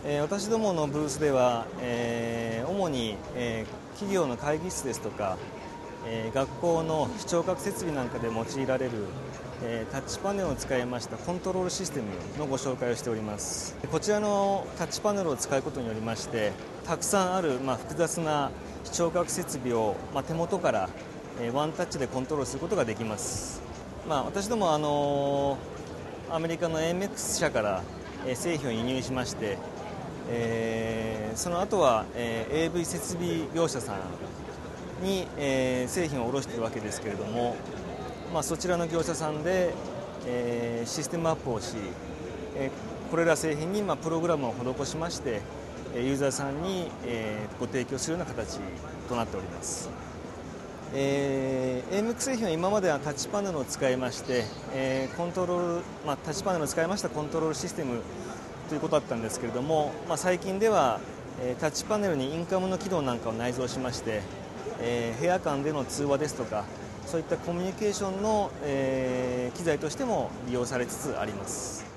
私どものブースでは、主に、企業の会議室ですとか、学校の視聴覚設備なんかで用いられる、タッチパネルを使いましたコントロールシステムのご紹介をしております。こちらのタッチパネルを使うことによりまして、たくさんある、複雑な視聴覚設備を、手元から、ワンタッチでコントロールすることができます。私どもアメリカの AMX 社から、製品を輸入しまして、その後は、AV 設備業者さんに、製品を卸しているわけですけれども、そちらの業者さんで、システムアップをし、これら製品に、プログラムを施しましてユーザーさんに、ご提供するような形となっております。AMX 製品は今まではタッチパネルを使いまして、タッチパネルを使いましたコントロールシステムということだったんですけれども、最近では、タッチパネルにインカムの機能なんかを内蔵しまして、部屋間での通話ですとかそういったコミュニケーションの、機材としても利用されつつあります。